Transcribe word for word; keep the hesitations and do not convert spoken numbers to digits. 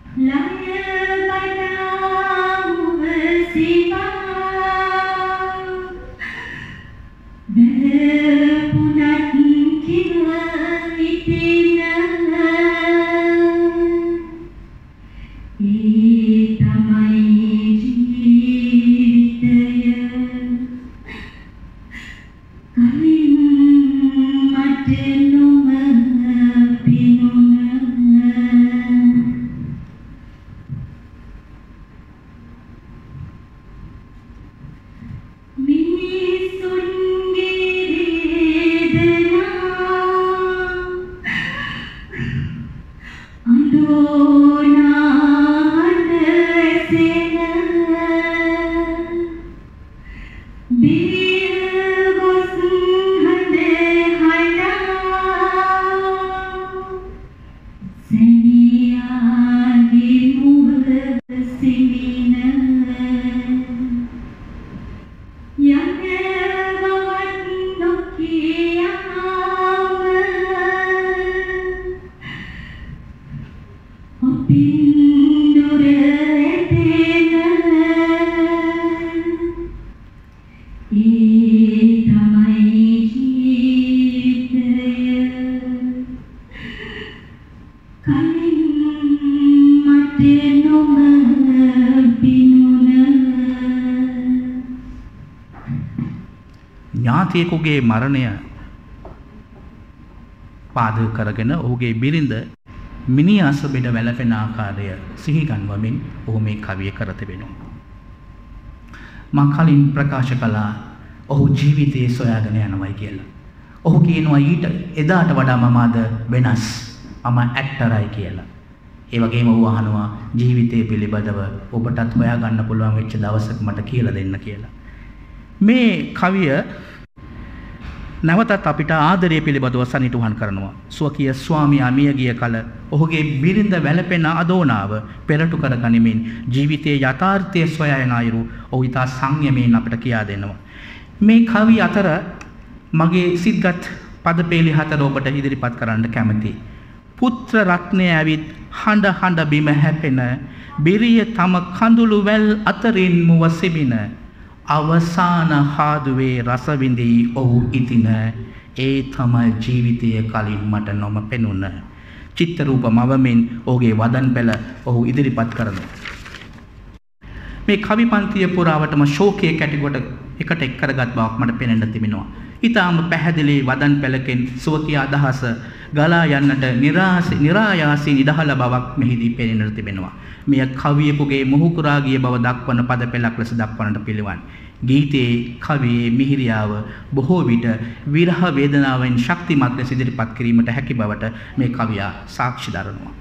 ඥාතියෙකුගේ මරණය පාදක කරගෙන ඔහුගේ බිරිඳ මිනි අසබෙඩ වැළපෙන ආකාරය සිහි ගන්වමින් ඔහු මේ කවිය කර තිබෙනවා. මා කලින් ප්‍රකාශ කළා ඔහු ජීවිතයේ සොයාගෙන යනවායි කියලා. ඔහු කියනවා ඊට එදාට වඩා මම අද වෙනස්. මම ඇක්ටරයි කියලා. ඒ වගේම ඔහු අහනවා ජීවිතය පිළිබඳව ඔබටත් හොයාගන්න පුළුවන් වෙච්ච දවසක මට කියලා දෙන්න කියලා. මේ කවිය නැවතත් අපිට ආදරය පිළිබඳව සනිටුහන් කරනවා. ස්වකීය ස්වාමියා මිය ගිය කල ඔහුගේ බිරිඳ වැළපෙන අදෝනාව පෙරටු කර ගනිමින් ජීවිතයේ යථාර්ථය සොයා යන අයුරු ඔහු ඉතා සංයමයෙන් අපිට කියා දෙනවා. මේ කවි අතර මගේ සිත්ගත් පදපේලි හතර ඔබට ඉදිරිපත් කරන්න කැමතියි. පුත්‍ර රත්නය ඇවිත් හඬ හඬ බිම හැපෙන බිරිය තම කඳුළු වැල් අතරින් මුව සිබින අවසාන හාදුවේ රස විඳී ඔහු ඉතින ඒ තමයි ජීවිතය කලින් මට නොම පෙනුන චිත්ත රූප මවමින් ඔහුගේ වදන් පෙළ ඔහු ඉදිරිපත් කරනවා. මේ කවි පන්තිය පුරාවටම ශෝකයේ කැටිකොට එකට එක් කරගත් බවක් මට පෙනෙන්න තිබෙනවා. ඊටාම පැහැදිලි වදන් පෙළකින් සුවකී අදහස ගලා යන්නට નિરાයාසී නිදහල බවක් මෙහිදී පෙනෙන්නට තිබෙනවා. මෙය කවියෙකුගේ මොහුකුරා ගිය බව දක්වන පද පෙළක් ලෙස දක්වන්නට පිළිවන්. ගීතයේ කවියේ මිහිරියාව බොහෝ විට විරහ වේදනාවෙන් ශක්තිමත් ලෙස ඉදිරිපත් කිරීමට හැකි බවට මේ කවියා සාක්ෂි දරනවා.